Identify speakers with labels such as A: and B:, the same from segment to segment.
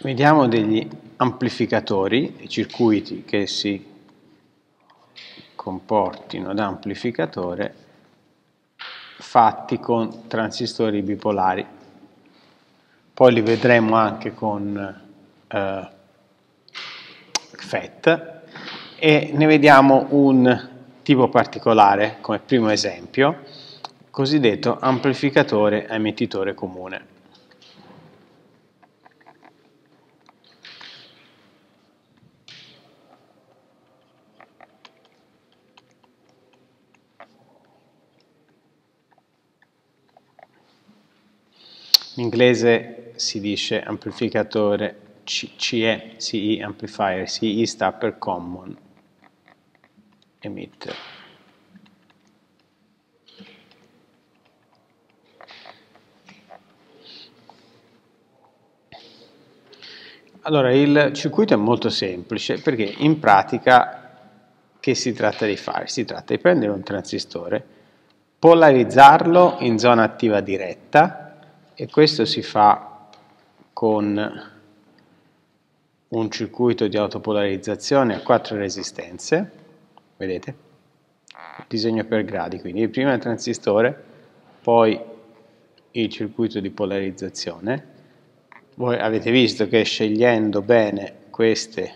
A: Vediamo degli amplificatori, i circuiti che si comportino da amplificatore fatti con transistori bipolari. Poi li vedremo anche con FET e ne vediamo un tipo particolare come primo esempio, cosiddetto amplificatore a emettitore comune. In inglese si dice amplificatore CE amplifier, CE sta per Common Emitter. Allora, il circuito è molto semplice perché in pratica che si tratta di fare? Si tratta di prendere un transistore, polarizzarlo in zona attiva diretta, e questo si fa con un circuito di autopolarizzazione a 4 resistenze, vedete? Disegno per gradi, quindi prima il transistore, poi il circuito di polarizzazione. Voi avete visto che scegliendo bene queste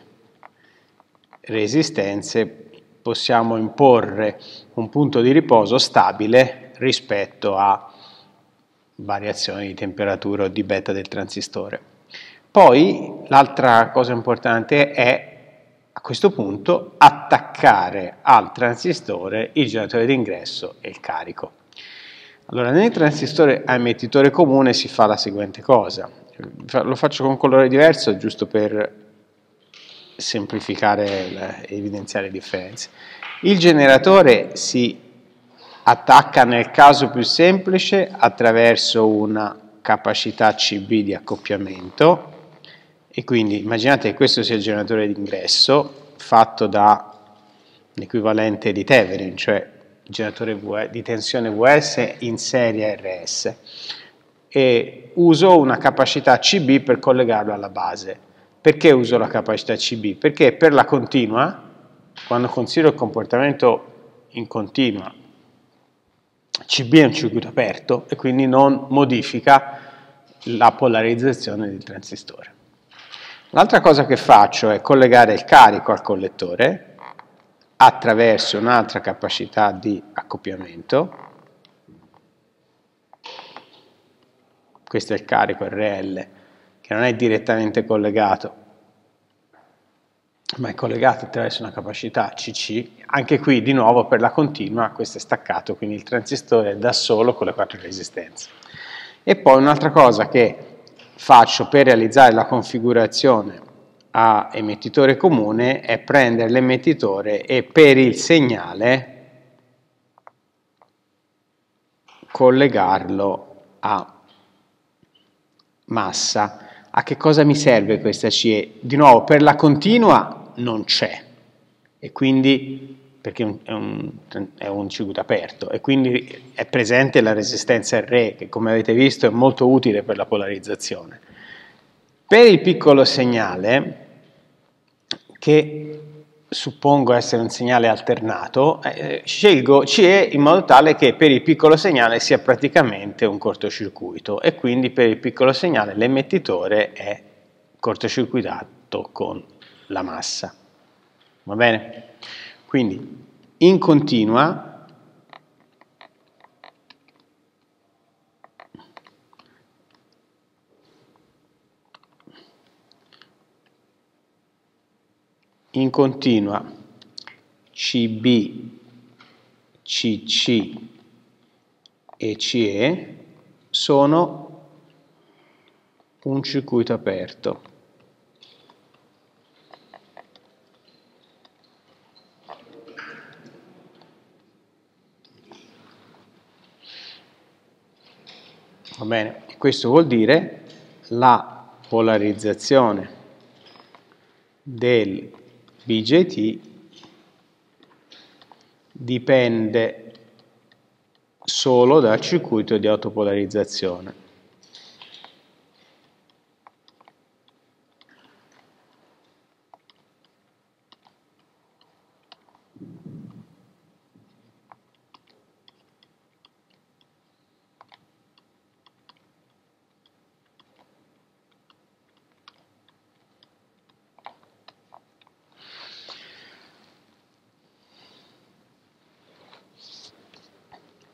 A: resistenze possiamo imporre un punto di riposo stabile rispetto a variazioni di temperatura o di beta del transistore. Poi l'altra cosa importante è a questo punto attaccare al transistore il generatore d'ingresso e il carico. Allora, nel transistore a emettitore comune si fa la seguente cosa. Lo faccio con colore diverso giusto per semplificare e evidenziare le differenze. Il generatore si attacca nel caso più semplice attraverso una capacità CB di accoppiamento, e quindi immaginate che questo sia il generatore d'ingresso fatto dall'equivalente di Thevenin, cioè il generatore di tensione VS in serie RS, e uso una capacità CB per collegarlo alla base. Perché uso la capacità CB? Perché per la continua, quando considero il comportamento in continua, CB è un circuito aperto e quindi non modifica la polarizzazione del transistore. L'altra cosa che faccio è collegare il carico al collettore attraverso un'altra capacità di accoppiamento. Questo è il carico RL, che non è direttamente collegato, ma è collegato attraverso una capacità CC. Anche qui, di nuovo, per la continua, questo è staccato, quindi il transistore è da solo con le 4 resistenze. E poi un'altra cosa che faccio per realizzare la configurazione a emettitore comune è prendere l'emettitore e per il segnale collegarlo a massa. A che cosa mi serve questa CE? Di nuovo, per la continua non c'è, e quindi perché è un circuito aperto, e quindi è presente la resistenza RE, che come avete visto è molto utile per la polarizzazione. Per il piccolo segnale, che suppongo essere un segnale alternato, scelgo CE in modo tale che per il piccolo segnale sia praticamente un cortocircuito, e quindi per il piccolo segnale l'emettitore è cortocircuitato con la massa. Va bene? Quindi in continua CB, CC e CE sono un circuito aperto. Va bene? Questo vuol dire la polarizzazione del BJT dipende solo dal circuito di autopolarizzazione.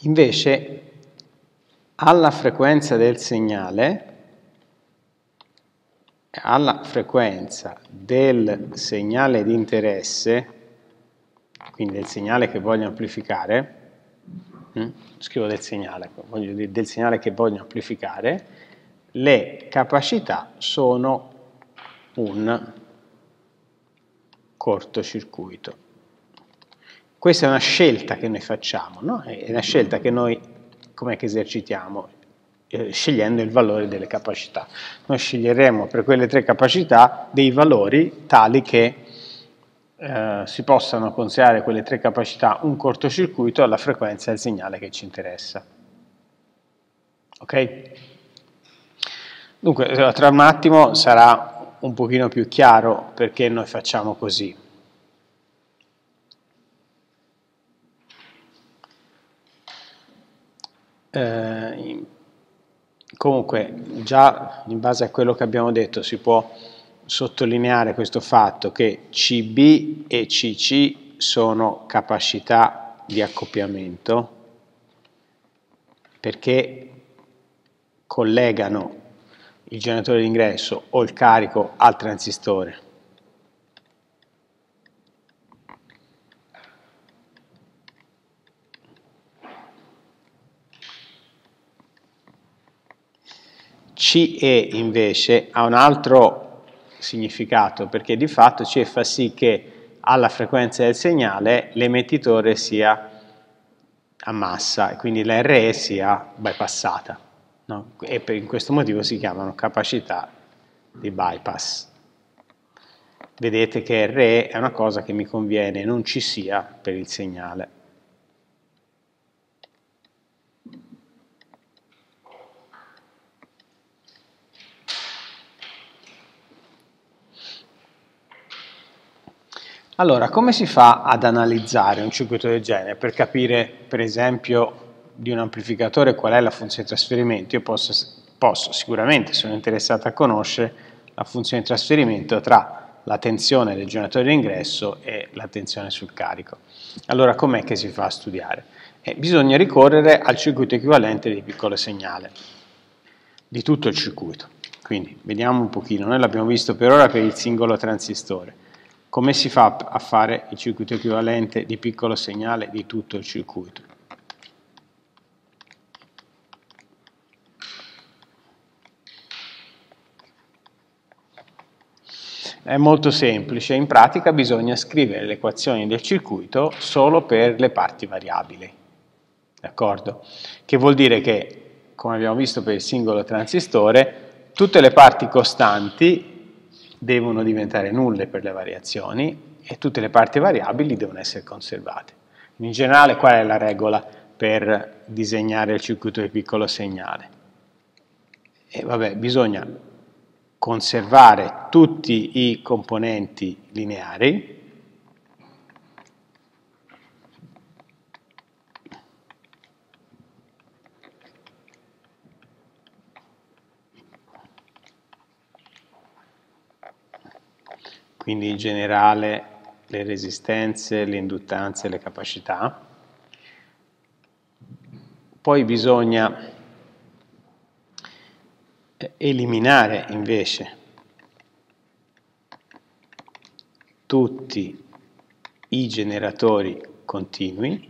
A: Invece alla frequenza del segnale, di interesse, quindi del segnale che voglio amplificare, scrivo del segnale, voglio dire del segnale che voglio amplificare, le capacità sono un cortocircuito. Questa è una scelta che noi facciamo, no? È una scelta che noi, com'è che esercitiamo? Scegliendo il valore delle capacità. Noi sceglieremo per quelle 3 capacità dei valori tali che si possano considerare quelle 3 capacità un cortocircuito alla frequenza del segnale che ci interessa. Ok? Dunque, tra un attimo sarà un pochino più chiaro perché noi facciamo così. Comunque, già in base a quello che abbiamo detto, si può sottolineare questo fatto che CB e CC sono capacità di accoppiamento perché collegano il generatore d'ingresso o il carico al transistore. CE invece ha un altro significato perché di fatto CE fa sì che alla frequenza del segnale l'emettitore sia a massa e quindi la RE sia bypassata, no? E per questo motivo si chiamano capacità di bypass. Vedete che RE è una cosa che mi conviene non ci sia per il segnale. Allora, come si fa ad analizzare un circuito del genere per capire, per esempio, di un amplificatore qual è la funzione di trasferimento? Io posso sicuramente, sono interessato a conoscere la funzione di trasferimento tra la tensione del generatore d'ingresso e la tensione sul carico. Allora, com'è che si fa a studiare? Bisogna ricorrere al circuito equivalente di piccolo segnale, di tutto il circuito. Quindi, vediamo un pochino, noi l'abbiamo visto per ora per il singolo transistore. Come si fa a fare il circuito equivalente di piccolo segnale di tutto il circuito? È molto semplice, in pratica bisogna scrivere le equazioni del circuito solo per le parti variabili, d'accordo? Che vuol dire che, come abbiamo visto per il singolo transistore, tutte le parti costanti devono diventare nulle per le variazioni e tutte le parti variabili devono essere conservate. In generale, qual è la regola per disegnare il circuito di piccolo segnale? Vabbè, bisogna conservare tutti i componenti lineari, quindi in generale le resistenze, le induttanze, le capacità. Poi bisogna eliminare invece tutti i generatori continui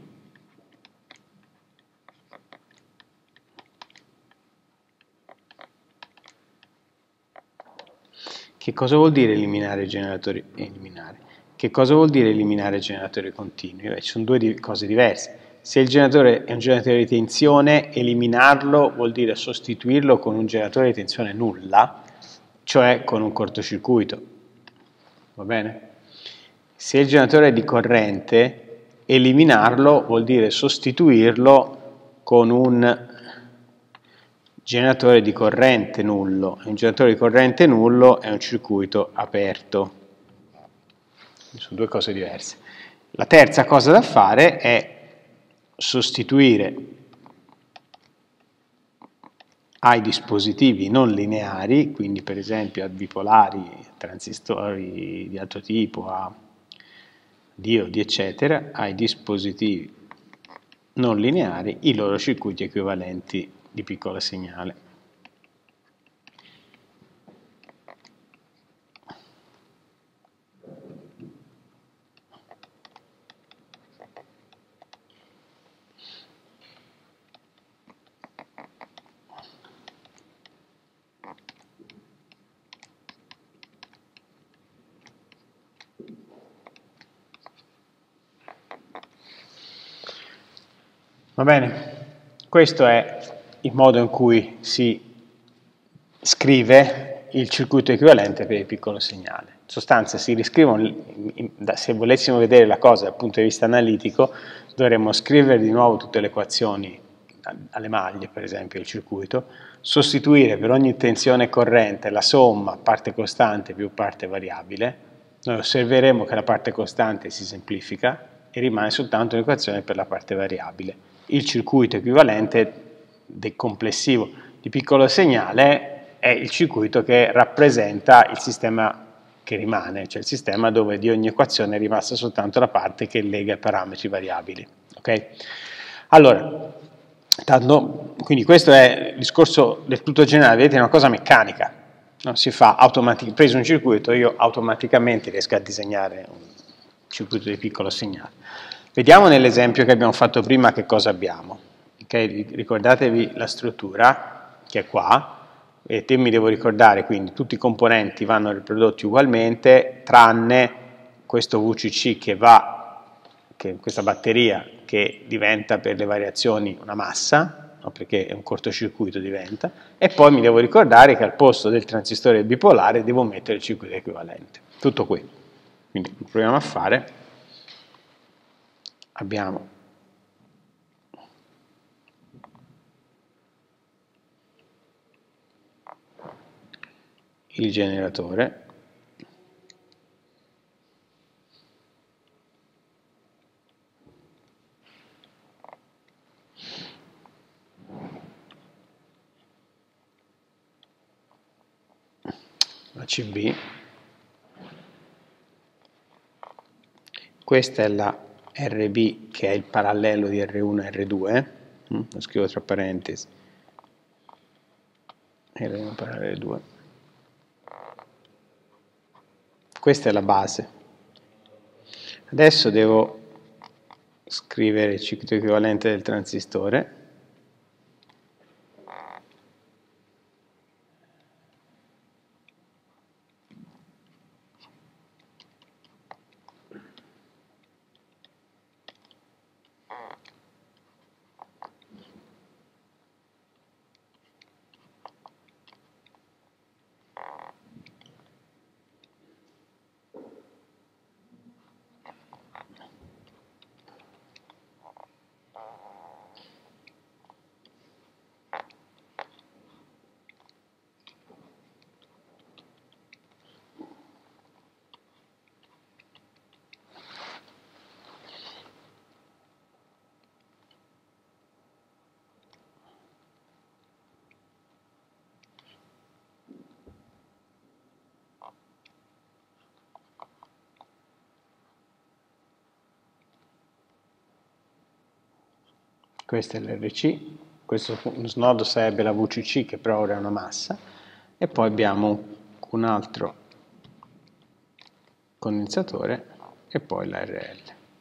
A: Che cosa vuol dire eliminare i generatori? Che cosa vuol dire eliminare i generatori continui? Ci sono due cose diverse. Se il generatore è un generatore di tensione, eliminarlo vuol dire sostituirlo con un generatore di tensione nulla, cioè con un cortocircuito. Va bene? Se il generatore è di corrente, eliminarlo vuol dire sostituirlo con un generatore di corrente nullo. Un generatore di corrente nullo è un circuito aperto. Sono due cose diverse. La terza cosa da fare è sostituire ai dispositivi non lineari, quindi per esempio a bipolari, transistori di altro tipo, a diodi, eccetera, ai dispositivi non lineari i loro circuiti equivalenti di piccolo segnale. Va bene, questo è il modo in cui si scrive il circuito equivalente per il piccolo segnale. In sostanza si riscrivono, se volessimo vedere la cosa dal punto di vista analitico, dovremmo scrivere di nuovo tutte le equazioni alle maglie, per esempio, il circuito, sostituire per ogni tensione corrente la somma parte costante più parte variabile. Noi osserveremo che la parte costante si semplifica e rimane soltanto un'equazione per la parte variabile. Il circuito equivalente del complessivo di piccolo segnale è il circuito che rappresenta il sistema che rimane, cioè il sistema dove di ogni equazione è rimasta soltanto la parte che lega i parametri variabili. Okay? Allora, quindi questo è il discorso del tutto generale, vedete, è una cosa meccanica, no? Si fa automaticamente, preso un circuito, io automaticamente riesco a disegnare un circuito di piccolo segnale. Vediamo nell'esempio che abbiamo fatto prima che cosa abbiamo. Okay? Ricordatevi la struttura che è qua, e io mi devo ricordare quindi tutti i componenti vanno riprodotti ugualmente, tranne questo VCC che questa batteria che diventa per le variazioni una massa, no? Perché è un cortocircuito diventa, e poi mi devo ricordare che al posto del transistore bipolare devo mettere il circuito equivalente. Tutto qui. Quindi lo proviamo a fare. Abbiamo il generatore, la CB, questa è la RB che è il parallelo di R1 e R2, lo scrivo tra parentesi, R1 parallelo 2. Questa è la base. Adesso devo scrivere il circuito equivalente del transistore. Questo è l'RC, questo snodo sarebbe la VCC che però ora è una massa, e poi abbiamo un altro condensatore e poi la RL.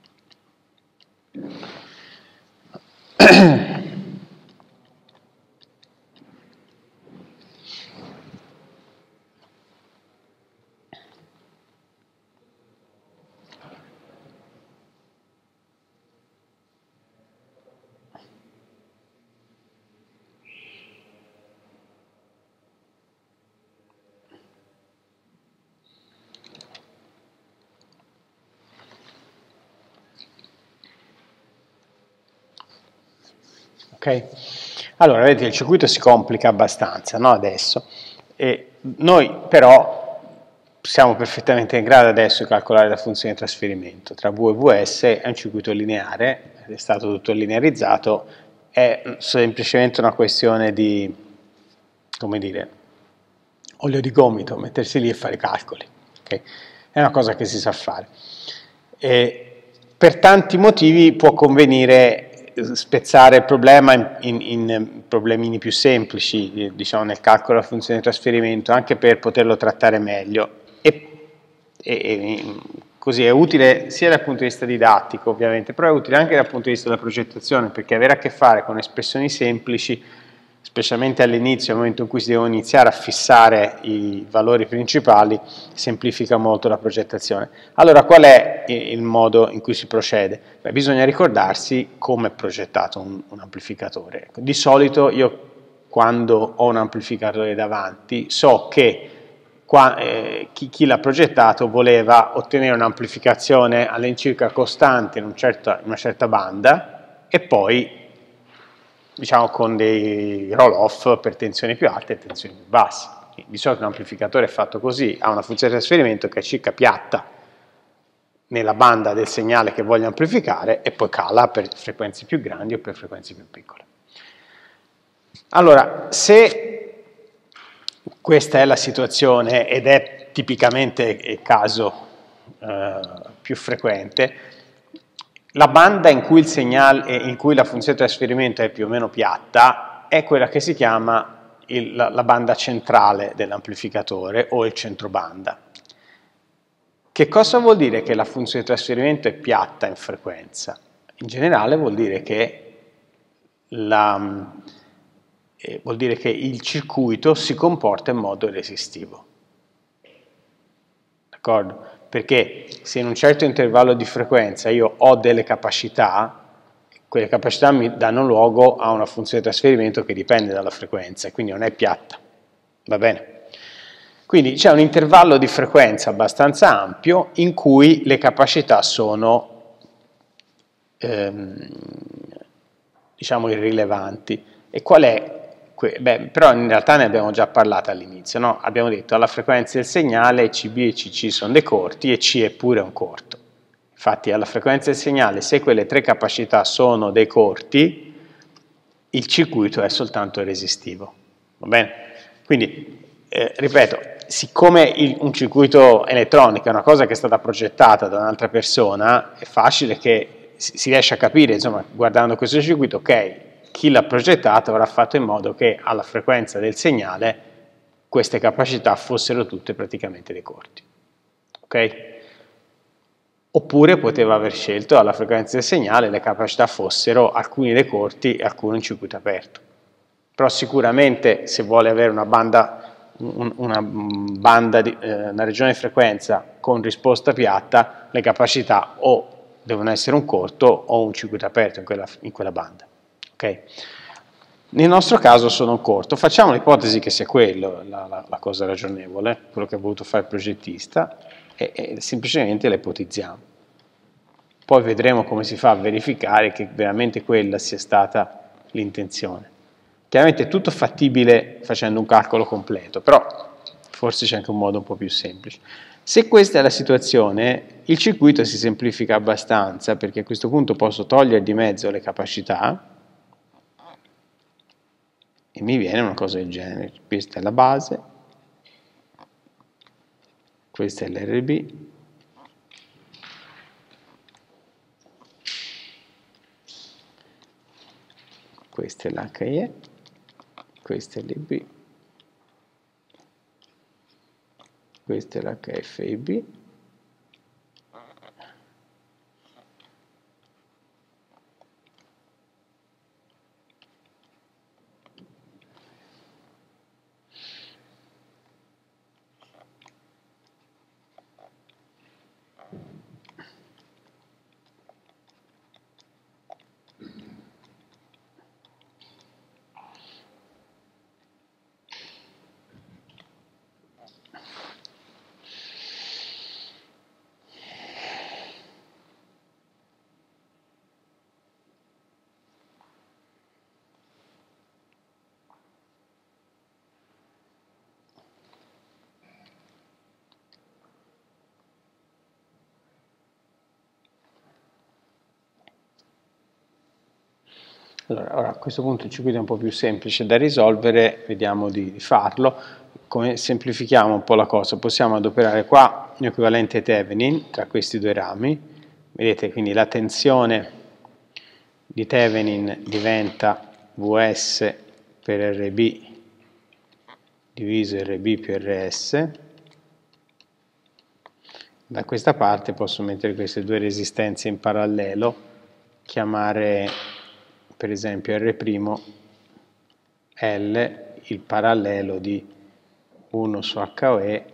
A: Okay? Allora, vedete, il circuito si complica abbastanza, no, adesso, e noi però siamo perfettamente in grado adesso di calcolare la funzione di trasferimento tra V e Vs, è un circuito lineare, è stato tutto linearizzato, è semplicemente una questione di, come dire, olio di gomito, mettersi lì e fare i calcoli, okay? È una cosa che si sa fare. E per tanti motivi può convenire spezzare il problema in problemini più semplici, diciamo nel calcolo della funzione di trasferimento, anche per poterlo trattare meglio. E così è utile sia dal punto di vista didattico, ovviamente, però è utile anche dal punto di vista della progettazione, perché avere a che fare con espressioni semplici, specialmente all'inizio, nel momento in cui si devono iniziare a fissare i valori principali, semplifica molto la progettazione. Allora, qual è il modo in cui si procede? Beh, bisogna ricordarsi come è progettato un amplificatore. Di solito io, quando ho un amplificatore davanti, so che chi l'ha progettato voleva ottenere un'amplificazione all'incirca costante in una certa banda e poi, diciamo, con dei roll-off per tensioni più alte e tensioni più basse. Di solito un amplificatore è fatto così, ha una funzione di trasferimento che è circa piatta nella banda del segnale che voglio amplificare e poi cala per frequenze più grandi o per frequenze più piccole. Allora, se questa è la situazione ed è tipicamente il caso più frequente, la banda in cui il segnale, in cui la funzione di trasferimento è più o meno piatta è quella che si chiama la banda centrale dell'amplificatore o il centrobanda. Che cosa vuol dire che la funzione di trasferimento è piatta in frequenza? In generale vuol dire che il circuito si comporta in modo resistivo. D'accordo? Perché se in un certo intervallo di frequenza io ho delle capacità, quelle capacità mi danno luogo a una funzione di trasferimento che dipende dalla frequenza, e quindi non è piatta. Va bene? Quindi c'è un intervallo di frequenza abbastanza ampio in cui le capacità sono, diciamo, irrilevanti. E qual è? Beh, però in realtà ne abbiamo già parlato all'inizio, no? Abbiamo detto alla frequenza del segnale CB e CC sono dei corti e C è pure un corto. Infatti alla frequenza del segnale, se quelle tre capacità sono dei corti, il circuito è soltanto resistivo. Va bene? Quindi, ripeto, siccome un circuito elettronico è una cosa che è stata progettata da un'altra persona, è facile che si riesca a capire, insomma, guardando questo circuito, ok, chi l'ha progettato avrà fatto in modo che alla frequenza del segnale queste capacità fossero tutte praticamente dei corti. Ok? Oppure poteva aver scelto alla frequenza del segnale le capacità fossero alcuni dei corti e alcuni in circuito aperto. Però sicuramente se vuole avere una regione di frequenza con risposta piatta, le capacità o devono essere un corto o un circuito aperto in quella banda. Okay? Nel nostro caso sono un corto, facciamo l'ipotesi che sia quello la cosa ragionevole, quello che ha voluto fare il progettista, e semplicemente la ipotizziamo. Poi vedremo come si fa a verificare che veramente quella sia stata l'intenzione. Chiaramente è tutto fattibile facendo un calcolo completo, però forse c'è anche un modo un po' più semplice. Se questa è la situazione, il circuito si semplifica abbastanza, perché a questo punto posso togliere di mezzo le capacità e mi viene una cosa del genere. Questa è la base, questa è l'RB, questa è l'HIE, questa è l'IB, questa è l'HFIB, Allora, ora a questo punto il circuito è un po' più semplice da risolvere, vediamo di farlo. Come semplifichiamo un po' la cosa? Possiamo adoperare qua un equivalente Thevenin tra questi due rami. Vedete quindi la tensione di Thevenin diventa Vs per Rb diviso Rb più Rs. Da questa parte posso mettere queste due resistenze in parallelo, chiamare per esempio R'L il parallelo di 1 su HOE,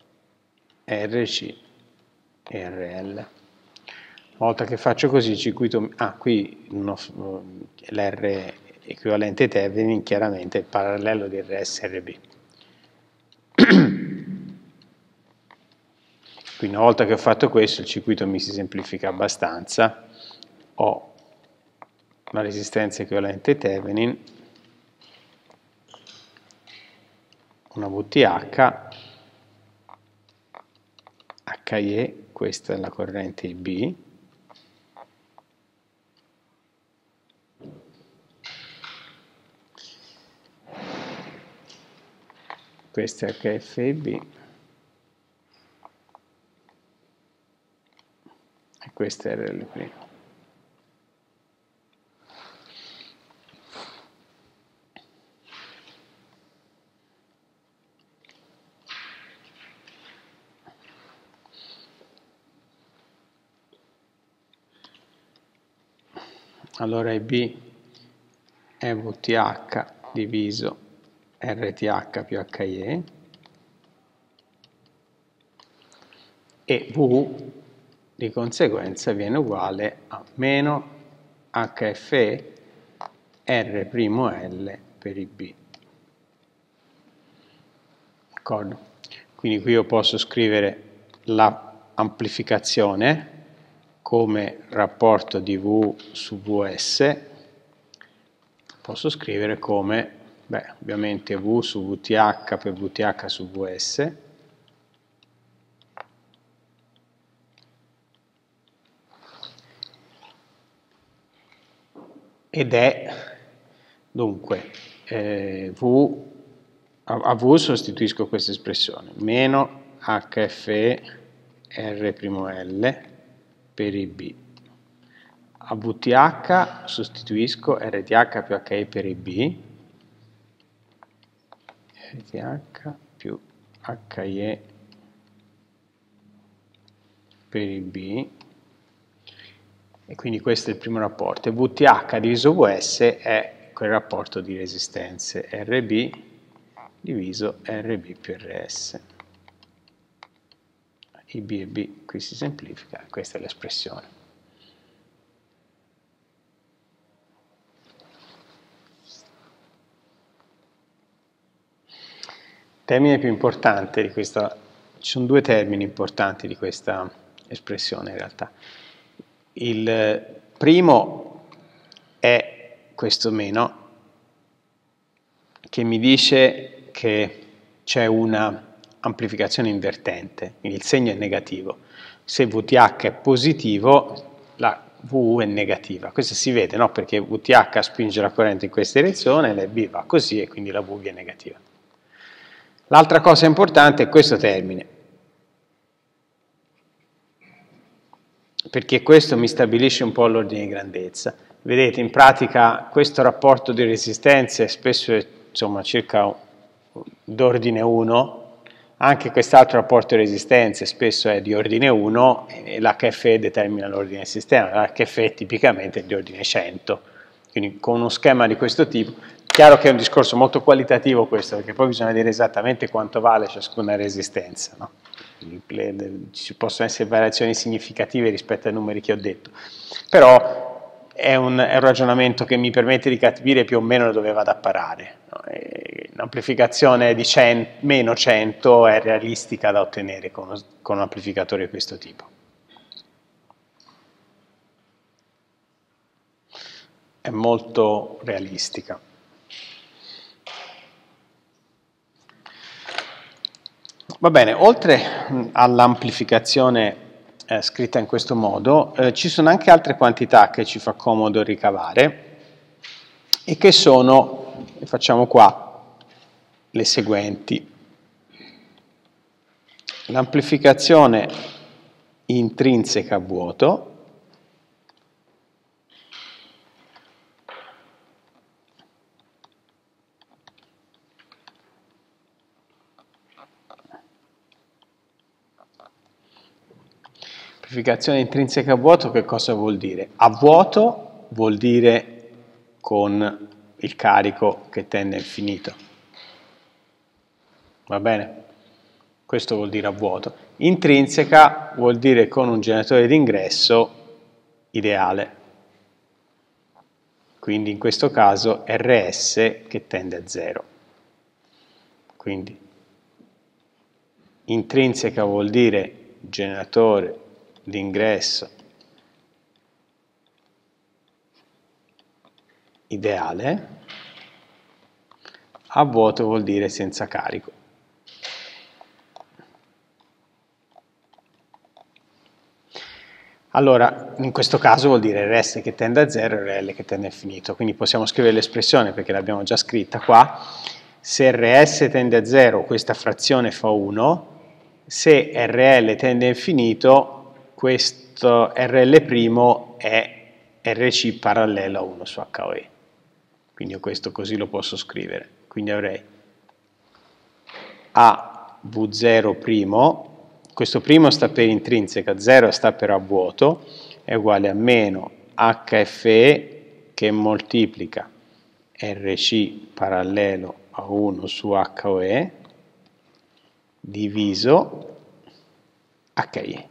A: Rc e Rl. Una volta che faccio così il circuito, qui l'R equivalente Thevenin chiaramente è il parallelo di Rs e Rb. Quindi una volta che ho fatto questo il circuito mi si semplifica abbastanza, ho la resistenza equivalente Thevenin, una VTH, HE, questa è la corrente IB, questa è HFIB e questa è RL'. Allora IB è VTH diviso RTH più HE e V di conseguenza viene uguale a meno HFE R'L per IB. D'accordo? Quindi qui io posso scrivere l'amplificazione come rapporto di V su Vs, posso scrivere come, ovviamente V su VTH per VTH su Vs, ed è, dunque, a V sostituisco questa espressione, meno HFE R'L per IB. A VTH sostituisco RTH più HE per IB, RTH più HE per IB, e quindi questo è il primo rapporto. E VTH diviso Vs è quel rapporto di resistenze, Rb diviso Rb più Rs. IB e B qui si semplifica, questa è l'espressione. Termine più importante di questa, ci sono due termini importanti di questa espressione in realtà. Il primo è questo meno, che mi dice che c'è una amplificazione invertente, quindi il segno è negativo. Se VTH è positivo, la VU è negativa. Questo si vede, no? Perché VTH spinge la corrente in questa direzione, l'EB va così e quindi la VU è negativa. L'altra cosa importante è questo termine, perché questo mi stabilisce un po' l'ordine di grandezza. Vedete, in pratica questo rapporto di resistenze spesso è circa d'ordine 1, anche quest'altro rapporto di resistenze spesso è di ordine 1 e l'HFE determina l'ordine del sistema, l'HFE tipicamente è di ordine 100, quindi con uno schema di questo tipo, chiaro che è un discorso molto qualitativo questo, perché poi bisogna dire esattamente quanto vale ciascuna resistenza, no? Ci possono essere variazioni significative rispetto ai numeri che ho detto, però è un ragionamento che mi permette di capire più o meno dove vado a parare. Un'amplificazione di meno 100 è realistica da ottenere con un amplificatore di questo tipo. È molto realistica. Va bene, oltre all'amplificazione scritta in questo modo, ci sono anche altre quantità che ci fa comodo ricavare e che sono, le facciamo qua, le seguenti. L'amplificazione intrinseca a vuoto, Amplificazione intrinseca a vuoto che cosa vuol dire? A vuoto vuol dire con il carico che tende a infinito. Va bene? Questo vuol dire a vuoto. Intrinseca vuol dire con un generatore d'ingresso ideale. Quindi in questo caso RS che tende a 0. Quindi intrinseca vuol dire generatore d'ingresso ideale, a vuoto vuol dire senza carico. Allora, in questo caso vuol dire RS che tende a 0 e RL che tende a infinito, quindi possiamo scrivere l'espressione perché l'abbiamo già scritta qua. Se RS tende a 0 questa frazione fa 1, se RL tende a infinito questo RL' è RC parallelo a 1 su HOE. Quindi io questo così lo posso scrivere. Quindi avrei A V0', questo primo sta per intrinseca, 0 sta per a vuoto, è uguale a meno HFE che moltiplica RC parallelo a 1 su HOE diviso HI.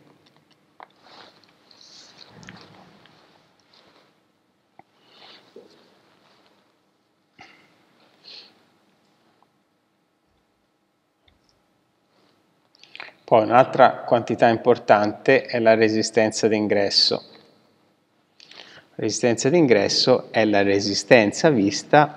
A: Poi un'altra quantità importante è la resistenza d'ingresso. La resistenza d'ingresso è la resistenza vista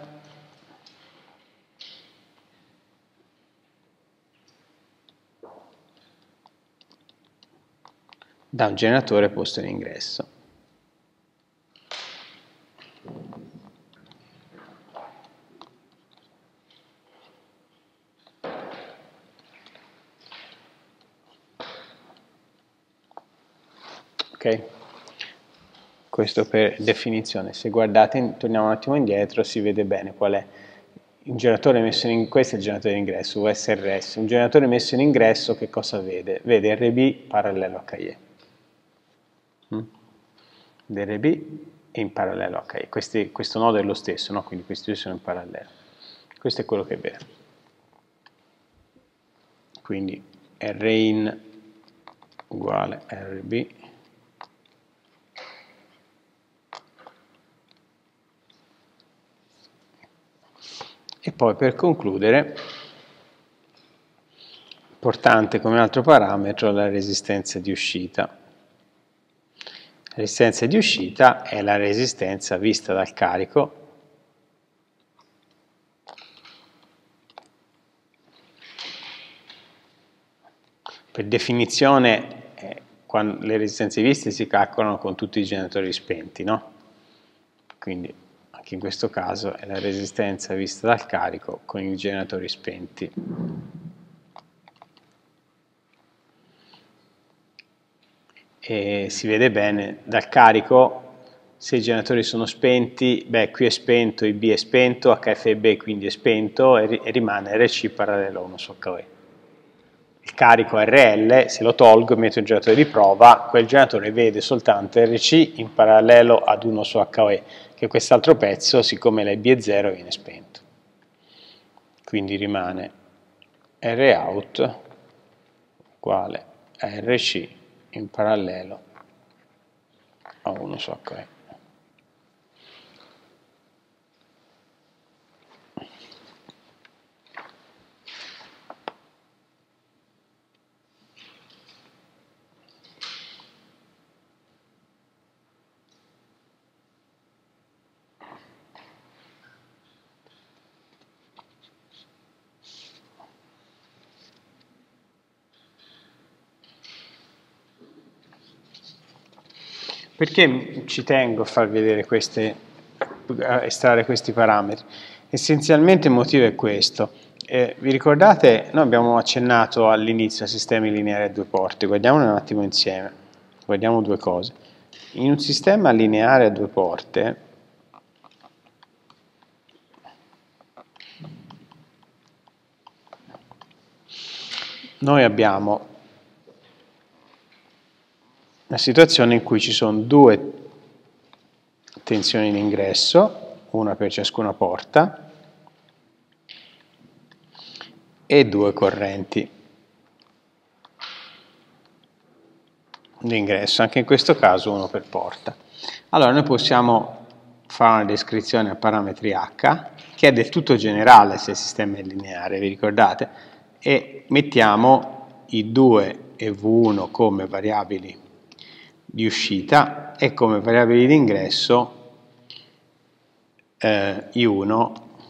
A: da un generatore posto in ingresso. Ok? Questo per definizione. Se guardate, torniamo un attimo indietro, si vede bene qual è il generatore messo in questo è il generatore d'ingresso, USRS. Un generatore messo in ingresso che cosa vede? Vede RB parallelo a HIE. RB in parallelo a HIE. Questo nodo è lo stesso, no? Quindi questi due sono in parallelo. Questo è quello che vede. Quindi Rin uguale RB e poi per concludere, importante come altro parametro la resistenza di uscita. La resistenza di uscita è la resistenza vista dal carico per definizione le resistenze viste si calcolano con tutti i generatori spenti, no? Quindi anche in questo caso è la resistenza vista dal carico con i generatori spenti. E si vede bene dal carico, se i generatori sono spenti, beh qui è spento, IB è spento, HFB quindi è spento e rimane RC parallelo a 1 su HOE. Il carico RL, se lo tolgo e metto il generatore di prova, quel generatore vede soltanto RC in parallelo ad 1 su HOE, che quest'altro pezzo, siccome la IB è 0, viene spento. Quindi rimane Rout uguale a RC in parallelo a 1 su HE. Perché ci tengo a far vedere a estrarre questi parametri? Essenzialmente il motivo è questo. Vi ricordate, noi abbiamo accennato all'inizio a sistemi lineari a due porte, guardiamoli un attimo insieme, guardiamo due cose. In un sistema lineare a due porte, noi abbiamo una situazione in cui ci sono due tensioni d'ingresso, una per ciascuna porta, e due correnti d'ingresso, anche in questo caso uno per porta. Allora noi possiamo fare una descrizione a parametri h, che è del tutto generale se il sistema è lineare, vi ricordate? E mettiamo i 2 e v1 come variabili di uscita e come variabili di ingresso i1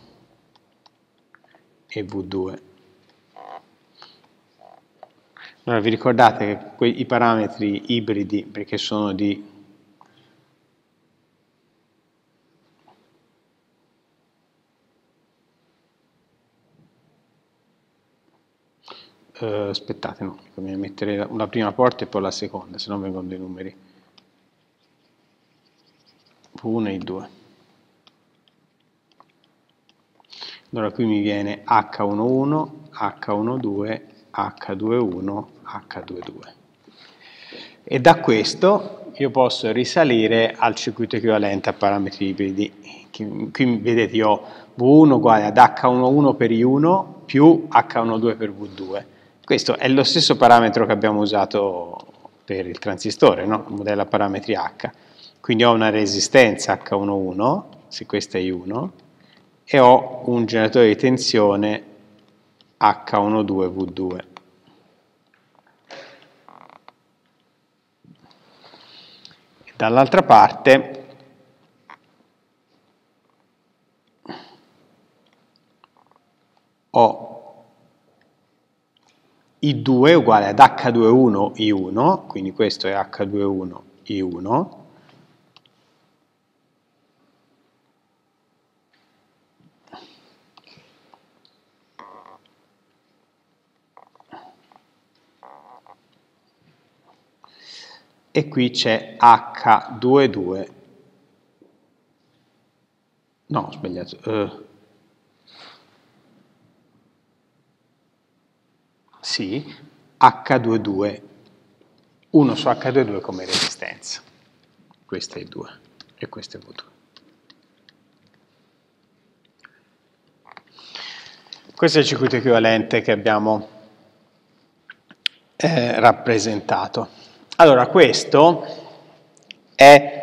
A: e v2. Allora vi ricordate che i parametri ibridi, perché sono di aspettate, no, bisogna mettere la prima porta e poi la seconda, se no vengono dei numeri. V1 e I2. Allora qui mi viene H11, H12, H21, H22. E da questo io posso risalire al circuito equivalente a parametri ibridi. Qui vedete io ho V1 uguale ad H11 per I1 più H12 per V2. Questo è lo stesso parametro che abbiamo usato per il transistore, no? Il modello a parametri H. Quindi ho una resistenza H11, se questa è I1, e ho un generatore di tensione H12V2. Dall'altra parte ho I2 uguale ad H21I1, quindi questo è H21I1, e qui c'è H22, no, ho sbagliato, sì, H22, 1 su H22 come resistenza, questo è I2 e questo è V2. Questo è il circuito equivalente che abbiamo rappresentato. Allora, questo è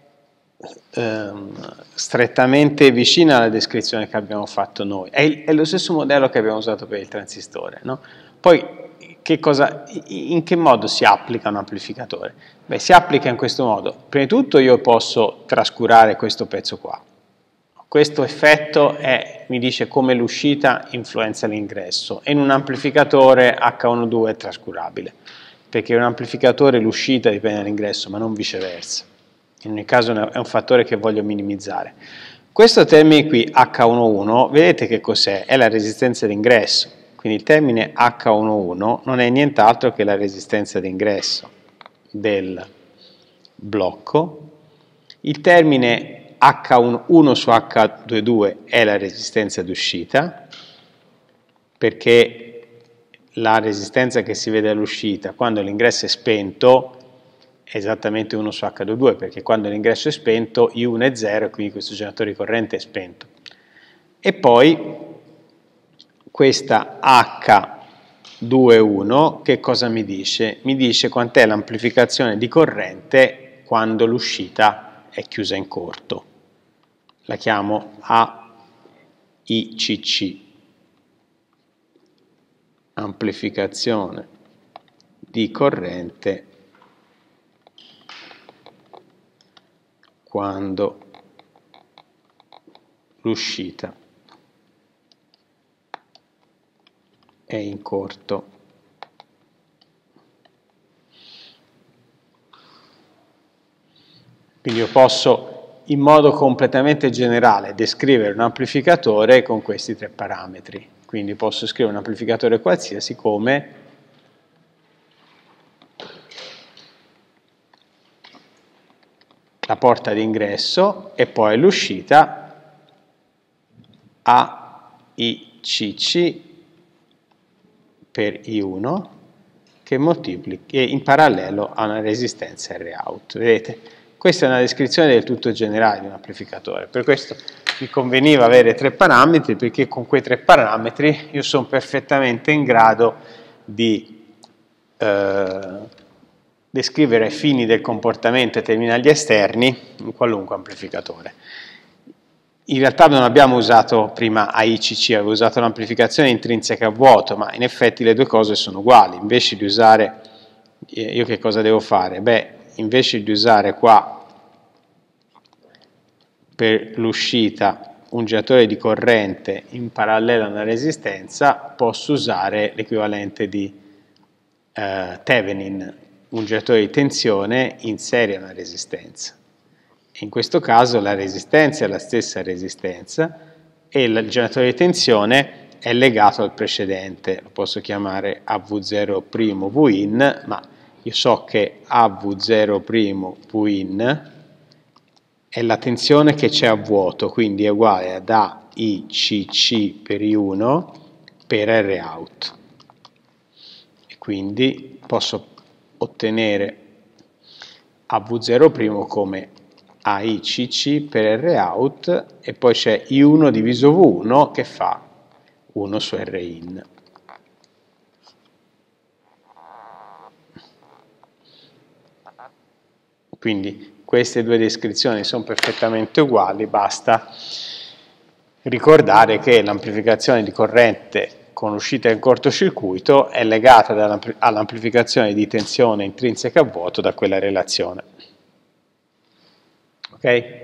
A: strettamente vicino alla descrizione che abbiamo fatto noi. È lo stesso modello che abbiamo usato per il transistore, no? Poi, in che modo si applica un amplificatore? Beh, si applica in questo modo. Prima di tutto io posso trascurare questo pezzo qua. Questo effetto mi dice come l'uscita influenza l'ingresso, e in un amplificatore H12 è trascurabile, perché in un amplificatore l'uscita dipende dall'ingresso, ma non viceversa. In ogni caso è un fattore che voglio minimizzare. Questo termine qui, H11, vedete che cos'è? È la resistenza d'ingresso, quindi il termine H11 non è nient'altro che la resistenza d'ingresso del blocco. Il termine H1 su H22 è la resistenza d'uscita, perché la resistenza che si vede all'uscita quando l'ingresso è spento è esattamente 1 su H22, perché quando l'ingresso è spento I1 è 0 e quindi questo generatore di corrente è spento. E poi questa H21 che cosa mi dice? Mi dice quant'è l'amplificazione di corrente quando l'uscita è chiusa in corto. La chiamo AICC, amplificazione di corrente quando l'uscita è in corto. Quindi io posso in modo completamente generale descrivere un amplificatore con questi tre parametri. Quindi posso scrivere un amplificatore qualsiasi come la porta d'ingresso e poi l'uscita AICC per I1, che moltiplichi in parallelo a una resistenza Rout. Vedete? Questa è una descrizione del tutto generale di un amplificatore, per questo mi conveniva avere 3 parametri, perché con quei 3 parametri io sono perfettamente in grado di descrivere ai fini del comportamento e terminali esterni in qualunque amplificatore. In realtà non abbiamo usato prima AICC, avevo usato l'amplificazione intrinseca a vuoto, ma in effetti le due cose sono uguali. Invece di usare, io che cosa devo fare? Beh, invece di usare qua per l'uscita un generatore di corrente in parallelo a una resistenza, posso usare l'equivalente di Thevenin, un generatore di tensione in serie a una resistenza. In questo caso la resistenza è la stessa resistenza e il generatore di tensione è legato al precedente, lo posso chiamare AV0' Vin, ma io so che AV0' Vin è la tensione che c'è a vuoto, quindi è uguale ad AICC per I1 per Rout. E quindi posso ottenere AV0' come AICC per Rout e poi c'è I1 diviso V1 che fa 1 su Rin. Quindi queste due descrizioni sono perfettamente uguali, basta ricordare che l'amplificazione di corrente con uscita in cortocircuito è legata all'amplificazione di tensione intrinseca a vuoto da quella relazione. Ok?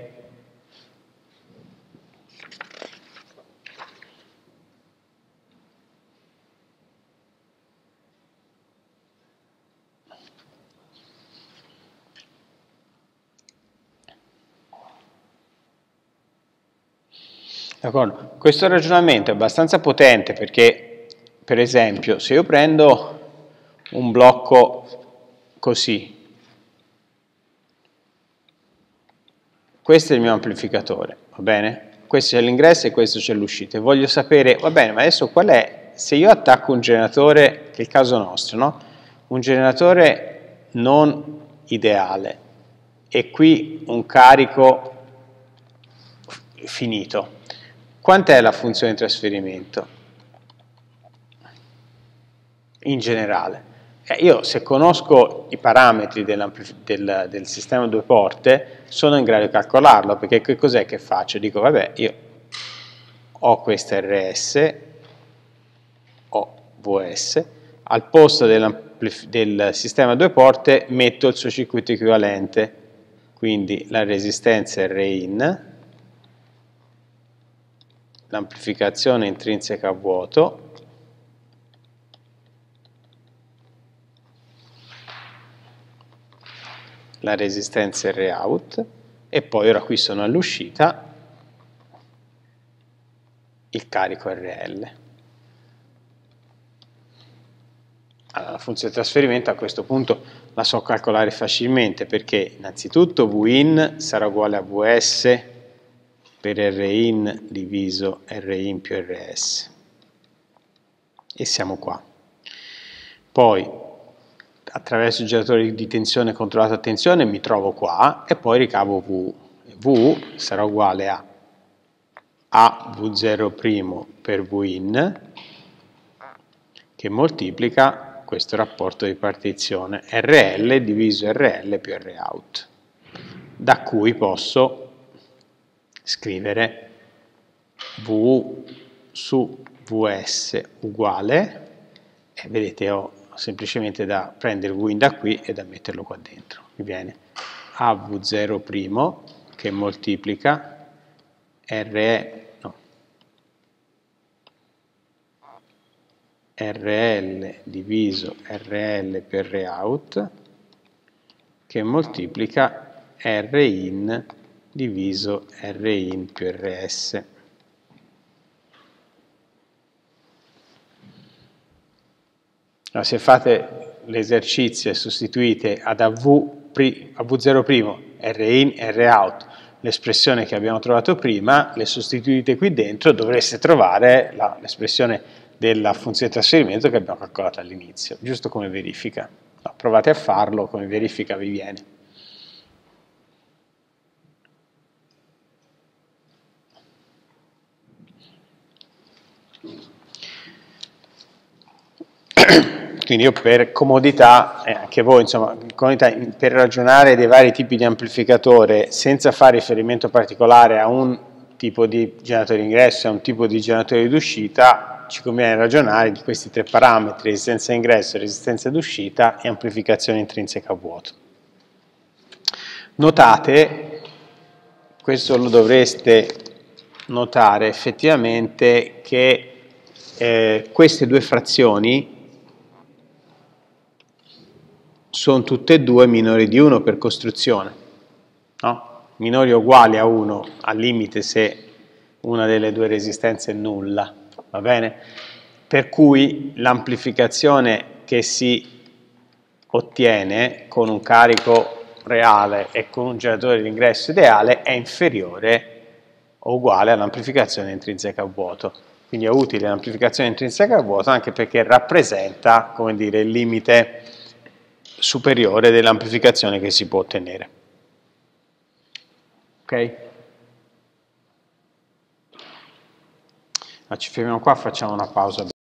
A: D'accordo? Questo ragionamento è abbastanza potente perché, per esempio, se io prendo un blocco così, questo è il mio amplificatore, va bene? Questo c'è l'ingresso e questo c'è l'uscita. E voglio sapere, va bene, ma adesso qual è, se io attacco un generatore, che è il caso nostro, no? Un generatore non ideale e qui un carico finito. Quant'è la funzione di trasferimento? In generale. Io se conosco i parametri del sistema a due porte sono in grado di calcolarlo, perché che cos'è che faccio? Dico, vabbè, io ho questa RS, ho VS, al posto del sistema a due porte metto il suo circuito equivalente, quindi la resistenza Rin, l'amplificazione intrinseca a vuoto, la resistenza Rout e poi ora qui sono all'uscita il carico RL. Allora, la funzione di trasferimento a questo punto la so calcolare facilmente perché innanzitutto Vin sarà uguale a Vs per Rin diviso Rin più Rs e siamo qua. Poi attraverso il generatore di tensione controllato a tensione mi trovo qua e poi ricavo V. V sarà uguale a AV0' per Vin che moltiplica questo rapporto di partizione RL diviso RL più Rout, da cui posso scrivere V su Vs uguale, e vedete ho semplicemente da prendere Vin da qui e da metterlo qua dentro. Mi viene AV0' che moltiplica RL diviso RL per Rout che moltiplica Rin diviso Rin più Rs. Allora, se fate l'esercizio e sostituite ad AV0' Rin e Rout l'espressione che abbiamo trovato prima, le sostituite qui dentro, dovreste trovare l'espressione della funzione di trasferimento che abbiamo calcolato all'inizio, giusto come verifica. No, provate a farlo, come verifica vi viene. Quindi io per comodità, anche voi insomma, comodità, per ragionare dei vari tipi di amplificatore senza fare riferimento particolare a un tipo di generatore d'ingresso e a un tipo di generatore d'uscita, ci conviene ragionare di questi tre parametri: resistenza d'ingresso, resistenza d'uscita e amplificazione intrinseca a vuoto. Notate, questo lo dovreste notare effettivamente, che queste due frazioni sono tutte e due minori di 1 per costruzione, no? Minori o uguali a 1 al limite se una delle due resistenze è nulla, va bene? Per cui l'amplificazione che si ottiene con un carico reale e con un generatore di ingresso ideale è inferiore o uguale all'amplificazione intrinseca a vuoto. Quindi è utile l'amplificazione intrinseca a vuoto anche perché rappresenta, come dire, il limite superiore dell'amplificazione che si può ottenere. Ok? Ma ci fermiamo qua, facciamo una pausa.